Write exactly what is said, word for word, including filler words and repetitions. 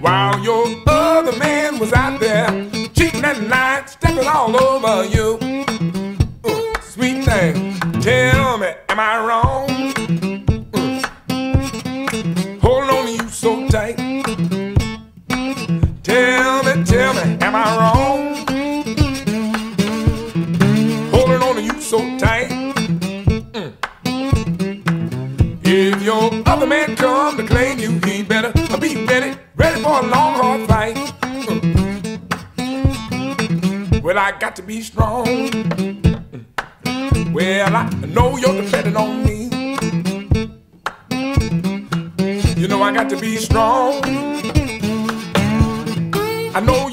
while your other man was out there cheating at night, stepping all over you. Uh, sweet thing, tell me, am I wrong? Uh, holding on to you so tight. Tell me, tell me, am I wrong? Holding on to you so tight. Mm. If your other man come to claim you, he better be ready, ready for a long, hard fight. Mm. Well, I got to be strong. Mm. Well, I know you're depending on me. You know I got to be strong. I know